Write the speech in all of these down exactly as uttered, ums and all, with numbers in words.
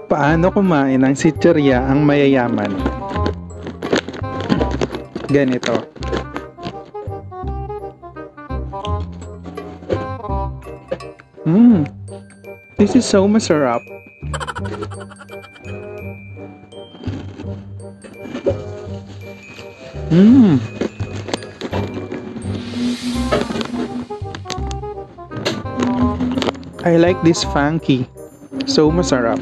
Paano kumain ng sitserya ang mayayaman? Ganito. Mmm, this is so masarap. Mmm. I like this funky. So masarap.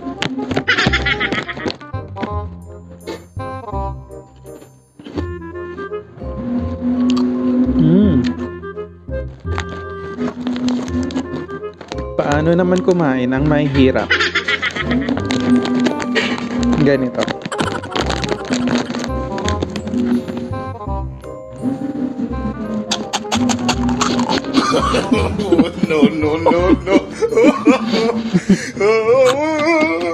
Mmm. Paano naman kumain ang mahirap? Ganito. No, no, no, no.